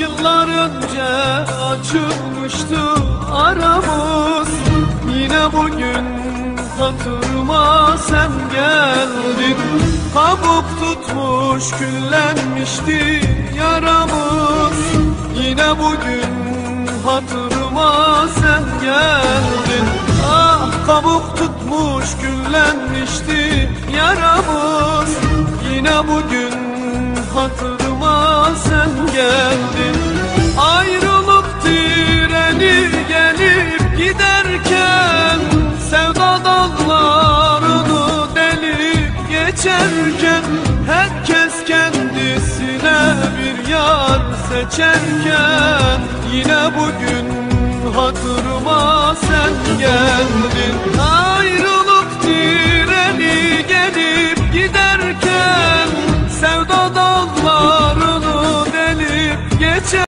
Yıllar önce açılmıştı aramız, yine bugün hatırıma sen geldin. Kabuk tutmuş küllenmişti yaramız, yine bugün hatırıma sen geldin. Ah, kabuk tutmuş küllenmişti yaramız, yine bugün hatırıma sen geldin. Ayrılık treni gelip giderken, sevda dallarını delip geçerken, herkes kendisine bir yar seçerken, yine bugün hatırıma sen geldin. Ayrılık treni gelip giderken, sevda dallarını delip geçer.